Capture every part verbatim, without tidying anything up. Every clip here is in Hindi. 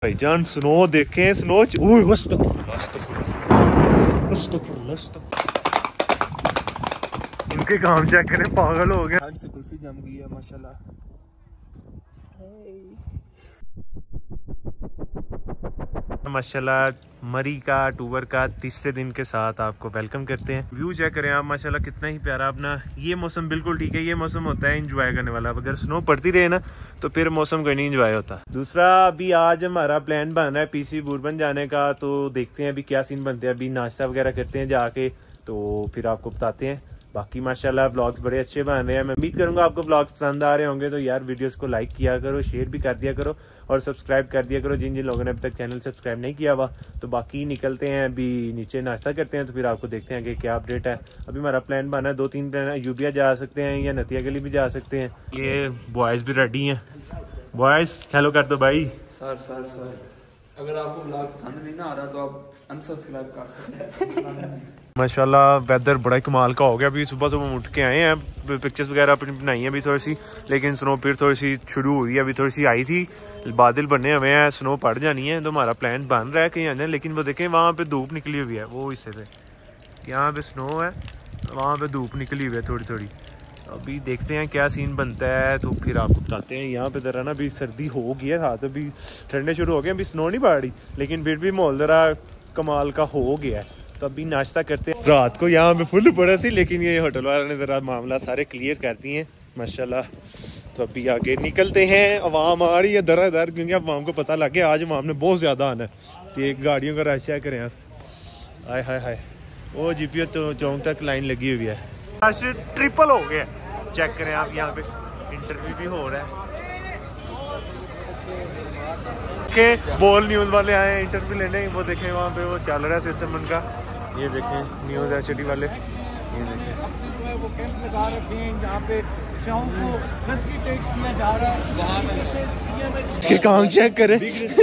भाईजान स्नो देखें, स्नो इनके काम चेक करें, पागल हो गए। से कुल्फी जम गई है माशाल्लाह। माशाल्लाह मरी का टूर का तीसरे दिन के साथ आपको वेलकम करते हैं। व्यू चेक करें आप माशाल्लाह, कितना ही प्यारा। अपना ये मौसम बिल्कुल ठीक है, ये मौसम होता है एंजॉय करने वाला। अगर स्नो पड़ती रहे ना तो फिर मौसम कोई नहीं एंजॉय होता। दूसरा, अभी आज हमारा प्लान बन रहा है पीसी बूरबन जाने का, तो देखते हैं अभी क्या सीन बनते हैं। अभी नाश्ता वगैरह करते हैं जाके, तो फिर आपको बताते हैं। बाकी माशाल्लाह व्लॉग्स बड़े अच्छे बन रहे हैं। मैं उम्मीद करूंगा आपको व्लॉग्स पसंद आ रहे होंगे। तो यार वीडियोस को लाइक किया करो, शेयर भी कर दिया करो और सब्सक्राइब कर दिया करो जिन जिन लोगों ने अभी तक चैनल सब्सक्राइब नहीं किया हुआ। तो बाकी निकलते हैं, अभी नीचे नाश्ता करते हैं, तो फिर आपको देखते हैं कि क्या अपडेट है। अभी हमारा प्लान बना है, दो तीन प्लान है। यूबिया जा सकते हैं या नतिया गली भी जा सकते हैं। ये बॉयज़ भी रेडी हैं। बॉयज़ हेलो कर दो भाई। सर सर सर अगर आपको व्लॉग पसंद नहीं ना आ रहा तो आप अनसब्सक्राइब कर सकते हैं। माशाल्लाह वेदर बड़ा कमाल का हो गया। अभी सुबह सुबह उठ के आए हैं, पिक्चर्स वगैरह अपनी बनाई हैं अभी थोड़ी सी, लेकिन स्नो फिर थोड़ी सी शुरू हुई है। अभी थोड़ी सी आई थी, बादल बने हुए हैं, स्नो पड़ जानी है। तो हमारा प्लान बन रहा है कहीं आने, लेकिन वो देखें वहाँ पे धूप निकली हुई है। वो हिस्से पे यहाँ पे स्नो है, वहाँ पे धूप निकली हुई है थोड़ी थोड़ी। अभी देखते हैं क्या सीन बनता है, तो फिर आपको बताते हैं। यहाँ पे जरा ना अभी सर्दी हो गई है, साथ अभी ठंडे शुरू हो गए। अभी स्नो नहीं पड़ रही, लेकिन फिर भी माहौल जरा कमाल का हो गया है। तो अभी नाश्ता करते हैं। रात को यहाँ पे फुल पड़ा थी, लेकिन ये होटल वाले ने जरा मामला सारे क्लियर कर दिए हैं माशाल्लाह। तो अभी आगे निकलते हैं। अवाम आ रही है दर दर, क्योंकि अवाम को पता लग गया आज अवाम ने बहुत ज्यादा आना है। तो एक गाड़ियों का रश करें आप, हाय हाय हाय। वो जीपीओ तो चौक तक लाइन लगी हुई है, रश ट्रिपल हो गया। चेक करें आप, यहाँ पे इंटरव्यू भी हो रहा है के बोल न्यूज़ वाले आए हैं इंटरव्यू लेने। वो देखें वहाँ पे वो चल रहा है सिस्टम उनका। ये देखें न्यूज़ एचडी वाले, ये देखें वो कैंप लगा रखे हैं जहाँ पे शाम को फैसिलिटेट किया जा रहा है। इसके काम चेक करें।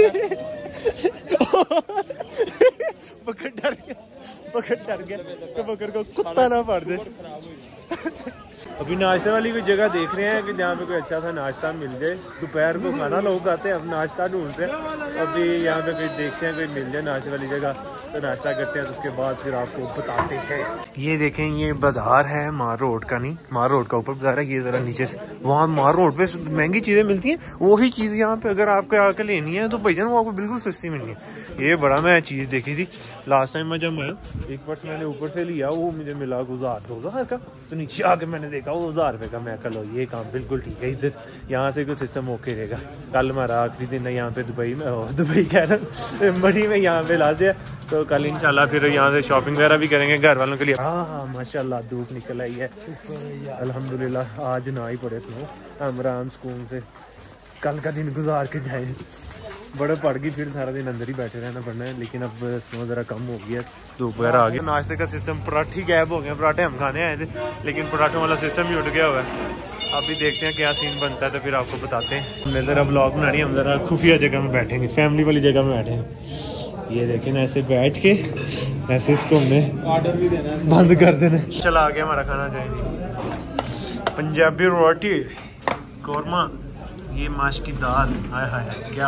पकड़ डर गया, पकड़ डर गया कि पकड़ को कुत्ता ना फाड़ दे। अभी नाश्ते वाली कोई जगह देख रहे हैं कि जहाँ पे कोई अच्छा सा नाश्ता मिल जाए। दोपहर को खाना लोग आते हैं, अब नाश्ता ढूंढते हैं। अभी यहाँ पे कोई देखते हैं कोई मिल जाए नाश्ते वाली जगह, तो नाश्ता करते हैं। तो उसके बाद फिर आपको बताते हैं। ये देखें, ये बाजार है मार रोड का, नहीं मार रोड का ऊपर बाजार है। ये जरा नीचे से, वहाँ मार रोड पे महंगी चीजें मिलती हैं, वही चीज यहाँ पे अगर आपको आके लेनी है तो भाईजान वो आपको बिल्कुल सस्ती मिलनी है। ये बड़ा मैं चीज देखी थी लास्ट टाइम मैं जब मैं एक पर्स मैंने ऊपर से लिया, वो मुझे मिला गुजार दो हजार का। तो नीचे आके मैंने देखा वो हजार रुपये का। मैं कल ये काम बिल्कुल ठीक है, इधर यहाँ से कोई सिस्टम ओके रहेगा। कल हमारा आखिरी दिन है यहाँ पे दुबई में, और दुबई कह रहा मरी में यहाँ पे ला दिया। तो कल इंशाल्लाह फिर यहाँ से शॉपिंग वगैरह भी करेंगे घर वालों के लिए। हाँ हाँ माशाल्लाह धूप निकल आई है अल्हम्दुलिल्लाह। आज ना ही पड़े स्नो, हम आराम सुकून से कल का दिन गुजार के जाए। बड़े पड़ गई, फिर सारा दिन अंदर ही बैठे रहना पड़ना है। लेकिन अब स्नो ज़रा कम हो गया, धूप वगैरह आ गया। नाश्ते का सिस्टम पराठी गैप हो गया, पराठे हम खाने आए थे, लेकिन पराठों वाला सिस्टम ही उठ गया हुआ है। अभी देखते हैं क्या सीन बनता है, तो फिर आपको बताते हैं। हमने ज़रा ब्लॉग बनानी है, हम ज़रा खुफिया जगह में बैठेंगे, फैमिली वाली जगह में बैठेंगे। ये देखें ना, ऐसे बैठ के ऐसे इसको हमने ऑर्डर भी देना है, बंद कर देना। चला आ गया हमारा खाना चाहिए, पंजाबी रोटी कौरमा, ये माश की दाल, हाय हाय क्या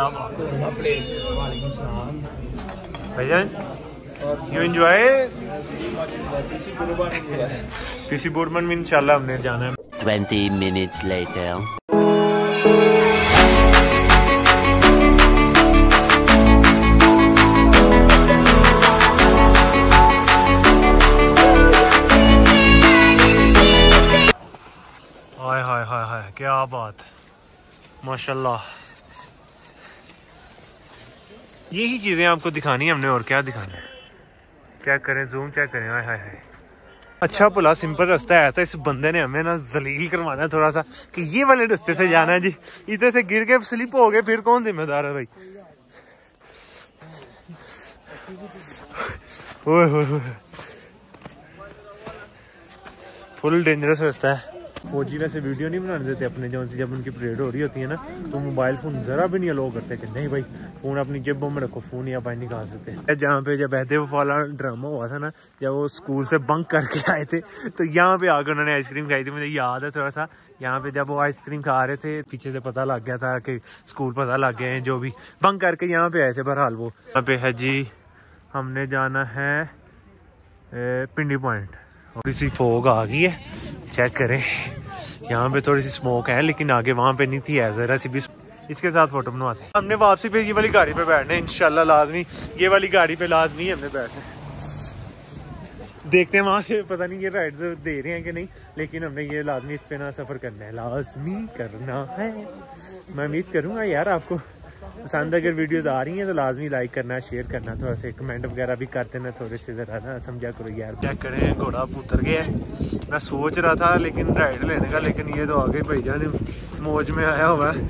भाईजान। यू एंजॉय पीसी बूरबन में इंशाल्लाह हमने जाना है। Twenty minutes later. हाय हाय हाय हाय क्या बात है माशाल्लाह। यही चीजें आपको दिखानी है हमने, और क्या दिखाना है। चेक करें, जूम चेक करें, हाय हाय हाय। अच्छा भला सिंपल रास्ता है, ऐसा इस बंदे ने हमें ना जलील करवाना है थोड़ा सा कि ये वाले रास्ते से जाना है जी। इधर से गिर के स्लिप हो गए, फिर कौन जिम्मेदार है भाई। ओए होए होए, फुल डेंजरस रास्ता है। फौजी वैसे वीडियो नहीं बनाने देते अपने, जो जब उनकी परेड हो रही होती है ना, तो मोबाइल फोन जरा भी नहीं अलाउ करते कि नहीं भाई फ़ोन अपनी जेबों में रखो, फ़ोन या बाहर निकाल सकते। जहाँ पे जब बहते वाला ड्रामा हुआ था ना, जब वो स्कूल से बंक करके आए थे तो यहाँ पे आकर उन्होंने आइसक्रीम खाई थी। मुझे याद है थोड़ा सा, यहाँ पे जब वो आइसक्रीम खा रहे थे पीछे से पता लग गया था कि स्कूल पता लग गए हैं, जो भी बंक करके यहाँ पे आए थे। बहरहाल वो यहाँ पे है जी, हमने जाना है पिंडी पॉइंट। थोड़ी सी फोग आ गई है, चेक करें, यहाँ पे थोड़ी सी स्मोक है लेकिन आगे वहाँ पे नहीं थी। जरा सी भी इसके साथ फोटो बनवाते हैं। हमने वापसी पे ये वाली गाड़ी पे बैठना है इंशाल्लाह, लाजमी ये वाली गाड़ी पे लाजमी हमने बैठना है। देखते हैं वहाँ से, पता नहीं ये राइड दे रहे हैं कि नहीं, लेकिन हमने ये लाजमी इस पे ना सफ़र करना है, लाजमी करना है। मैं उम्मीद करूँगा यार आपको पसंद, अगर वीडियोस आ रही हैं तो लाजमी लाइक करना, शेयर करना, थोड़ा से कमेंट वगैरह भी करते ना, थोड़े से ज़रा ना समझा करो यार। क्या करें, घोड़ा उतर गया है। मैं सोच रहा था लेकिन राइड लेने का, लेकिन ये तो आगे भाई जान मौज में आया हुआ है।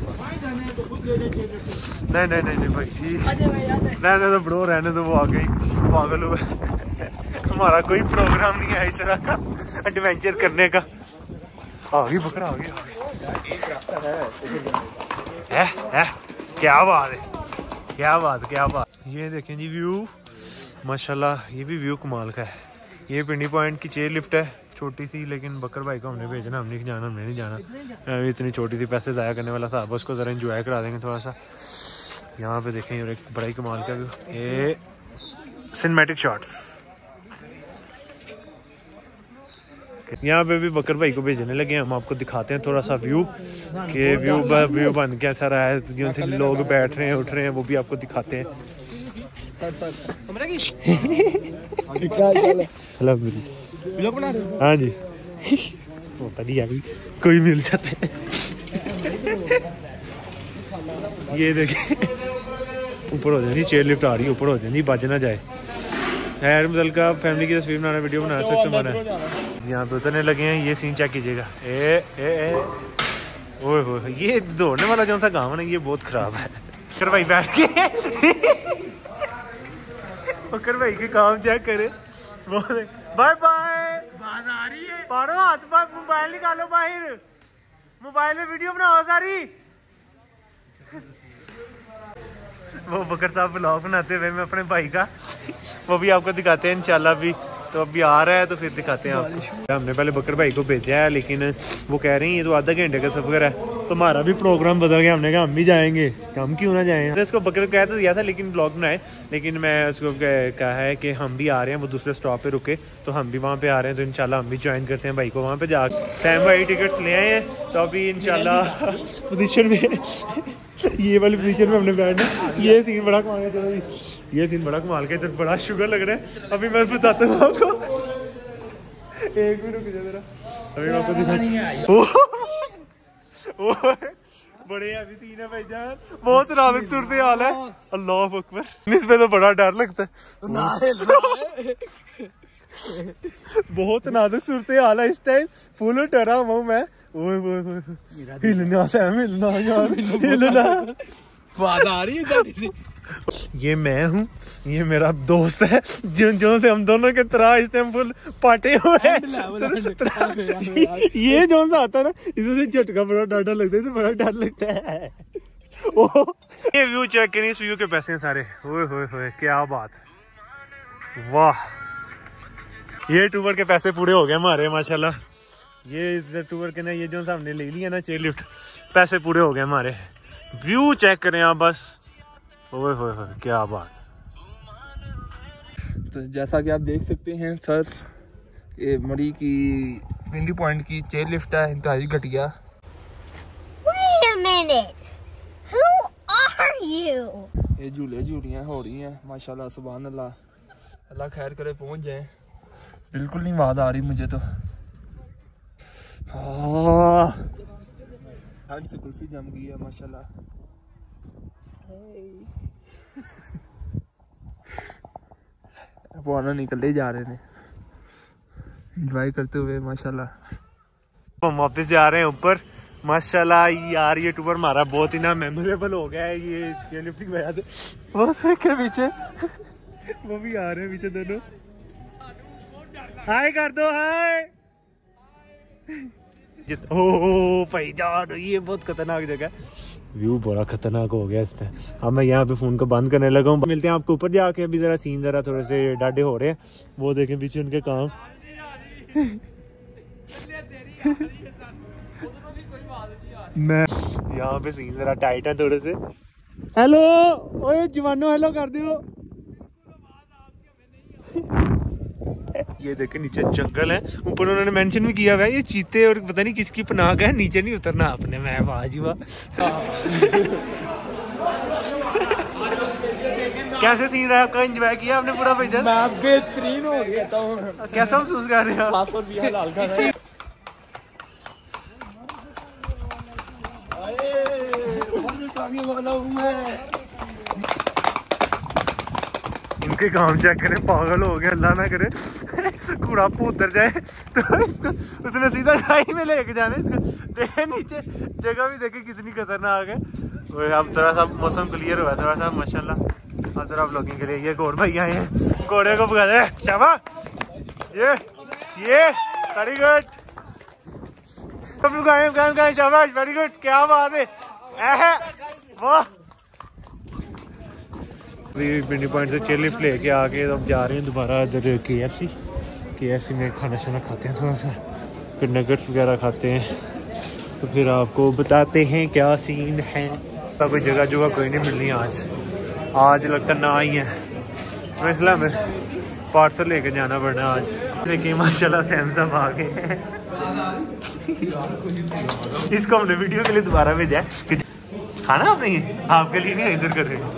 नहीं नहीं नहीं नहीं भाई जी, रहने तो बड़ो, रहने तो, वो आ गई पागल हुआ। हमारा कोई प्रोग्राम नहीं है इस तरह का एडवेंचर करने का। आ गई बकरा, आ गई है, है, क्या बात है, क्या बात क्या बात। ये देखें जी व्यू, माशाल्लाह ये भी व्यू कमाल का है। ये पिंडी पॉइंट की चेयर लिफ्ट है, छोटी सी, लेकिन बकर भाई को हमने भेजना, हमने नहीं जाना, हमने नहीं जाना। इतनी छोटी सी पैसे ज़ाया करने वाला साहब, उसको ज़रा एंजॉय करा देंगे थोड़ा सा। यहाँ पे देखें और एक बड़ा ही कमाल का व्यू, ये सिनेमैटिक शॉट्स। यहाँ पे भी बकर भाई को भेजने लगे, हम आपको दिखाते हैं थोड़ा सा व्यू कि व्यू व्यू बन कैसा रहा है, जो से लोग बैठ रहे हैं उठ रहे हैं वो भी आपको दिखाते हैं। हाँ जी होता नहीं है, कोई मिल जाते हैं। ये देखिए ऊपर हो जाती चेयर लिफ्ट आ रही है, ऊपर हो जाती, बच ना जाए। खैर मतलब का फैमिली की तस्वीर बनाना, वीडियो बना सकते हमारा। यहाँ पे उतरने लगे हैं, ये सीन चेक कीजिएगा। ए ए ए ओए होए, ये दौड़ने वाला जो सा गाँव है ना, ये बहुत खराब है। बकर भाई बैठ के बकर भाई के काम चेक करे। बाय बाय, बात आ रही है, पारो हाथ पर मोबाइल निकालो बाहर, मोबाइल में वीडियो बनाओ सारी। वो बकर साहब ब्लॉग बनाते हुए मैं अपने भाई का, वो भी आपको दिखाते हैं इंशाल्लाह। भी तो अभी आ रहा है तो फिर दिखाते हैं आपको। हमने पहले बकर भाई को भेजा है, लेकिन वो कह रहे हैं ये तो आधा घंटे का सफर है, तो हमारा भी प्रोग्राम बदल गया। हमने कहा हम भी जाएंगे, हम क्यों ना जाएं। मैंने उसको बकर कह तो दिया था लेकिन ब्लॉग बनाए, लेकिन मैं उसको कहा है कि हम भी आ रहे हैं, वो दूसरे स्टॉप पे रुके तो हम भी वहाँ पे आ रहे हैं, तो इंशाल्लाह हम भी ज्वाइन करते हैं भाई को वहाँ पे जाकर। सैम भाई टिकट्स ले आए हैं, तो अभी इंशाल्लाह पोजीशन में ये वाली पोजीशन में हमने बैठना। ये सीन बड़ा कमाल है, चलो जी ये सीन बड़ा कमाल का, इधर बड़ा शुगर लग रहा है। अभी मैं बताता हूँ आपको, एक मिनट रुक जा जरा, अभी मैं आपको दिखाता हूँ। बड़े अभी तीन है भाईजान, बहुत नाजुक सूरत हाल है। अल्लाह अकबर, इसमें तो बड़ा डर लगता है। बहुत नाजुक सूरत हाल है इस टाइम, फुल डरा हुआ हूँ मैं। ओए ओए ओए, हिलना है, मिलना यार, हिलना। आवाज आ रही है। ये मैं हूँ, ये मेरा दोस्त है, जिन जो से हम दोनों के तरह इस टाइम फुल पाटे हुए हैं। ये जो सा आता है ना, इससे झटका बड़ा डर लगता है, तो बड़ा डर लगता है। ओ ये व्यू चेक करिए, इस व्यू के पैसे हैं सारे। ओए होए होए, क्या बात, वाह। ये टूर के पैसे पूरे हो गए हमारे माशाल्लाह। ये टूर के ना, ये जो हमने ले लिया ना चेयर लिफ्ट, पैसे पूरे हो गए हमारे। व्यू चेक करें आप बस, ओए होए होए, क्या बात। तो जैसा कि आप देख सकते हैं सर, ये मरी की पिंडी पॉइंट की चेयर लिफ्ट है, इंतहाई घटिया। Wait a minute, who are you? ये झूले झूलियाँ हो रही हैं माशाल्लाह, सुभान अल्लाह, अल्लाह खैर करे पहुंच जाए। बिल्कुल नहीं याद आ रही मुझे तो। ठंड से कुल्फी जम गई है माशाल्लाह। वो निकलते जा रहे हैं एंजॉय करते हुए माशाल्लाह। हम वापस जा रहे हैं ऊपर माशाल्लाह। यार ये टूर हमारा बहुत ही ना मेमोरेबल हो गया है। ये ये लिफ्टिंग वजह से वो के पीछे वो भी आ रहे हैं पीछे दोनों। हाय कर दो, हाय। ओ भाई जान, ये बहुत खतरनाक जगह। व्यू बड़ा खतरनाक हो गया इसने। अब मैं यहाँ पे फोन को बंद करने लगा हूँ। मिलते हैं आपको ऊपर जाके। अभी जरा सीन जरा थोड़े से डाढ़े हो रहे हैं, वो देखें पीछे उनके काम। मैं यहाँ पे सीन जरा टाइट है थोड़े से। हेलो ओए जवानो हेलो कर दो। ये देखे नीचे जंगल है, ऊपर उन्होंने मेंशन भी किया हुआ है ये चीते और पता नहीं किसकी पनाह है, नीचे नहीं उतरना आपने। मैं वाह जी वाह। कैसे सीन रहा आपका? एंजॉय किया आपने पूरा भाईजान? मैं बेहतरीन हो गया था। कैसा महसूस कर रहे हो? इनके काम चेक करें, पागल हो गए, अल्लाह ना करे कूड़ा उतर जाए तो इसको उसने सीधा खाई में लेके जाने। इसको देखे नीचे जगह भी देखे कितनी खतरनाक है। अब थोड़ा सा मौसम क्लियर हुआ है थोड़ा सा माशाल्लाह। अब जरा व्लॉगिंग के लिए ये घोड़ भाई आए हैं, घोड़े को भगा दे शाबाश। ये ये वेरी गुड, शाबाश वेरी गुड, क्या बात है वाह। पिंडी पॉइंट से चेयर लिफ्ट लेके आके अब जा रहे हैं दोबारा इधर के एफ सी। के एफ सी में खाना शाना खाते हैं थोड़ा सा, फिर नगेट्स वगैरह खाते हैं, तो फिर आपको बताते हैं क्या सीन है। तो कोई जगह जगह कोई नहीं मिलनी आज, आज लगता ना ही है, तो इसलिए हमें पार्सल लेके जाना पड़ना आज। देखिए माशाल्लाह फैम साहब आ गए हैं। इसको हमने वीडियो के लिए दोबारा भेजा है। खाना आपने आपके लिए नहीं, इधर कर रहे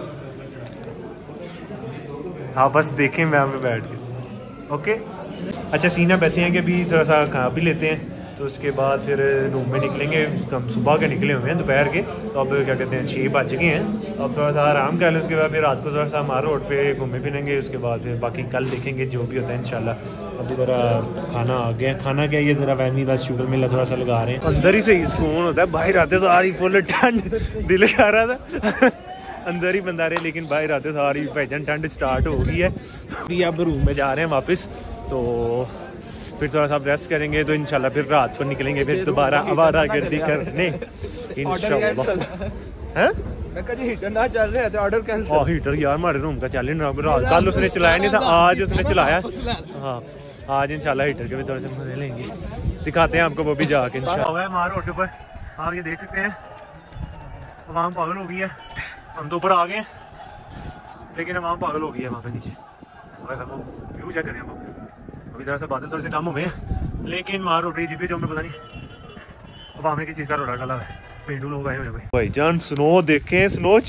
हाँ बस देखें मैं पे बैठ के। ओके अच्छा सीन अब ऐसे हैं कि अभी थोड़ा सा खा भी लेते हैं, तो उसके बाद फिर रूम में निकलेंगे। हम सुबह के निकले हुए हैं दोपहर के, तो अब क्या कहते हैं छः बज गए हैं। अब थोड़ा सा आराम कर लें, उसके बाद फिर रात को थोड़ा सा हमारे रोड पे घूमे फिरेंगे। उसके बाद फिर बाकी कल देखेंगे जो भी होता है इंशाल्लाह। अभी ज़रा खाना आ गया, खाना क्या ये ज़रा वैमी बस शुगर मिला थोड़ा सा लगा रहे हैं। अंदर ही सही सुकून होता है, बाहर आते सारी फुल ठंड दिल कर रहा था अंदर ही बंदा रहे, लेकिन बाहर आते सारी भाईजान ठंड स्टार्ट हो गई है। अभी अब रूम में जा रहे हैं वापस, तो फिर थोड़ा सा रेस्ट करेंगे, तो इंशाल्लाह फिर रात को निकलेंगे फिर दोबारा आवारागर्दी करने इंशाल्लाह। हैं हीटर ना चल रहा है तो ऑर्डर कैंसिल। हाँ हीटर यार हमारे रूम का चल रहा, कल उसने चलाया नहीं था, आज उसने चलाया। हाँ आज इंशाल्लाह हीटर के भी थोड़े से मजे लेंगे, दिखाते हैं आपको वो भी जाके इंशाल्लाह। हमारे रोड पर आप ये देख सकते हैं आवाम पागल हो गई है। हम तो ऊपर आ गए लेकिन आवाम पागल हो गई है वहाँ पे नीचे। व्यू चेक करें हम अभी थोड़ा सा बादल थोड़े से कम हो गए हैं, लेकिन वहाँ रोड जी पे जो हमें पता नहीं आवाम ने किस चीज़ का रोड़ा डाला है। पेंडू लोग आए हुए हैं भाई जान, स्नो देखें स्नो।